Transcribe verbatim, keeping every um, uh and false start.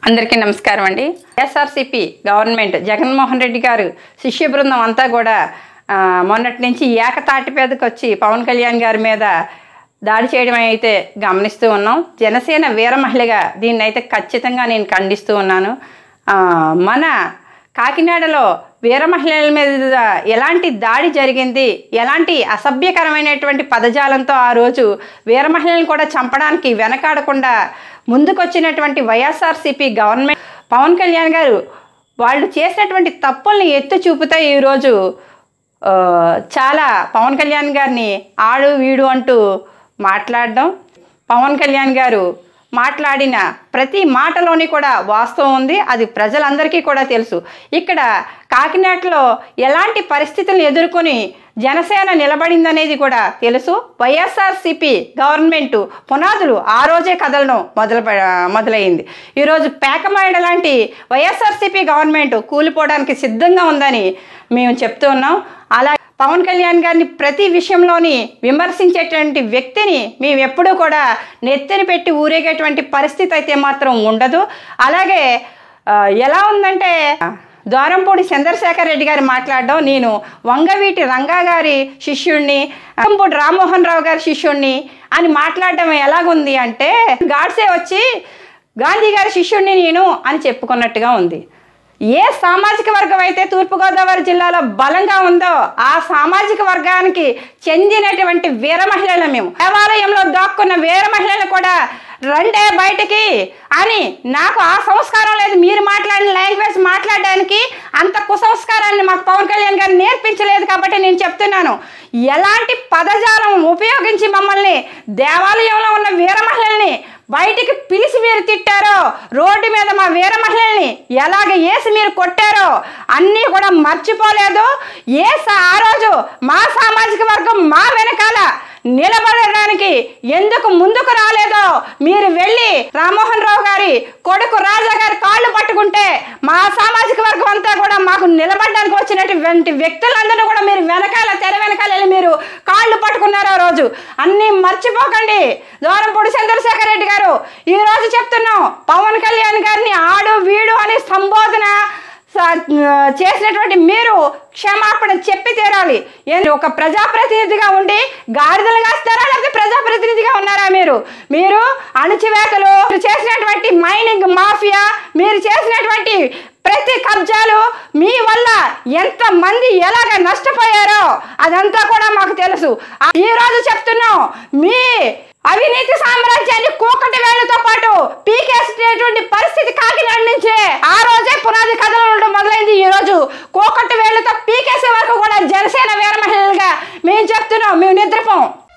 అందరికీ నమస్కారం అండి. ఎస్ఆర్సిపి గవర్నమెంట్ జగన్మోహన్ రెడ్డి గారు శిష్య బృందం అంతా కూడా మొన్నటి నుంచి ఏకతాటి మీదకి వచ్చి పవన్ కళ్యాణ్ గారి మీద దాడి చేయడం అయితే గమనిస్తూ ఉన్నాం. జనసేన వీర మహిళగా దీన్ని అయితే ఖచ్చితంగా నేను ఖండిస్తూ ఉన్నాను. మన కాకినాడలో వీర మహిళల మీద ఎలాంటి దాడి జరిగింది, ఎలాంటి అసభ్యకరమైనటువంటి పదజాలంతో ఆ రోజు వీర మహిళలను కూడా చంపడానికి వెనకాడకుండా ముందుకొచ్చినటువంటి వైఎస్ఆర్సిపి గవర్నమెంట్ పవన్ కళ్యాణ్ గారు వాళ్ళు చేసినటువంటి తప్పుల్ని ఎత్తు చూపుతూ ఈరోజు చాలా పవన్ కళ్యాణ్ గారిని ఆడు వీడు అంటూ మాట్లాడడం, పవన్ కళ్యాణ్ గారు మాట్లాడిన ప్రతి మాటలోని కూడా వాస్తవం ఉంది. అది ప్రజలందరికీ కూడా తెలుసు. ఇక్కడ కాకినాడలో ఎలాంటి పరిస్థితులను ఎదుర్కొని జనసేన నిలబడిందనేది కూడా తెలుసు. వైఎస్ఆర్సిపి గవర్నమెంటు పునాదులు ఆ రోజే కథలను మొదలు మొదలైంది. ఈరోజు పేకమాయడ లాంటి వైఎస్ఆర్సిపి గవర్నమెంట్ కూలిపోవడానికి సిద్ధంగా ఉందని మేము చెప్తూ ఉన్నాం. అలా పవన్ కళ్యాణ్ గారిని ప్రతి విషయంలోని విమర్శించేటువంటి వ్యక్తిని మేము ఎప్పుడూ కూడా నెత్తిని పెట్టి ఊరేగేటువంటి పరిస్థితి అయితే మాత్రం ఉండదు. అలాగే ఎలా ఉందంటే ద్వారంపూడి చంద్రశేఖర్ రెడ్డి గారు మాట్లాడడం, నేను వంగవీటి రంగా గారి శిష్యుడిని, వంగంపూడి రామ్మోహన్ రావు గారి శిష్యుడిని అని మాట్లాడడం ఎలాగుంది అంటే గాడ్సే వచ్చి గాంధీ గారి శిష్యుడిని నేను అని చెప్పుకున్నట్టుగా ఉంది. ఏ సామాజిక వర్గం అయితే తూర్పుగోదావరి జిల్లాలో బలంగా ఉందో ఆ సామాజిక వర్గానికి చెందినటువంటి వీర మహిళలు మేము. దేవాలయంలో దాక్కున్న వీర మహిళలు కూడా రండే బయటికి అని, నాకు ఆ సంస్కారం లేదు, మీరు మాట్లాడిన లాంగ్వేజ్ మాట్లాడడానికి అంత కుసంస్కారాన్ని మాకు పవన్ కళ్యాణ్ గారు నేర్పించలేదు. కాబట్టి నేను చెప్తున్నాను, ఎలాంటి పదజాలం ఉపయోగించి మమ్మల్ని దేవాలయంలో ఉన్న వీర మహిళల్ని బయటికి పిలిచి మీరు తిట్టారో, రోడ్డు మీద మా వీర మహిళల్ని ఎలాగ వేసి మీరు కొట్టారో అన్నీ కూడా మర్చిపోలేదు. ఏ ఆ రోజు మా సామాజిక వర్గం మా వెనకాల నిలబడడానికి ఎందుకు ముందుకు రాలేదో మీరు వెళ్ళి రామ్మోహన్ రావు గారి కొడుకు రాజా గారి కాళ్ళు పట్టుకుంటే మా సామాజిక వర్గం అంతా కూడా మాకు నిలబడడానికి వచ్చినటువంటి వ్యక్తులందరూ కూడా మీరు వెనకాల తెర వెనకాల వెళ్ళి మీరు కాళ్ళు పట్టుకున్నారు. ఆ రోజు అన్నీ మర్చిపోకండి. ద్వారంపూడి చంద్రశేఖర్ రెడ్డి గారు ఈరోజు చెప్తున్నాం, పవన్ కళ్యాణ్ గారిని ఆడు వీడు అని సంబోధన చేసినటువంటి మీరు క్షమాపణ చెప్పి తీరాలి. ఒక ప్రజాప్రతినిధిగా ఉండి గాడిదలు కాస్తారా లేకపోతే ప్రజాప్రతినిధిగా ఉన్నారా? మీరు మీరు అణచివేతలు చేసినటువంటి మైనింగ్ మాఫియా, మీరు చేసినటువంటి ప్రతి కబ్జాలు మీ వల్ల ఎంత మంది ఎలాగ నష్టపోయారో అదంతా కూడా మాకు తెలుసు. ఈ రోజు చెప్తున్నాం, మీ అవినీతి సామ్రాజ్యాన్ని కూకటి వేళ్లతో పాటు పీకేసేటువంటి పరిస్థితి కాకినాడ నుంచే ఆ రోజే పునాది కథలు ఉండడం మొదలైంది. ఈ రోజు కూకటి వేళ్లతో పీకేసే వరకు కూడా జనసేన వీర మహిళలుగా మేము చెప్తున్నాం, మేము నిద్రపోం.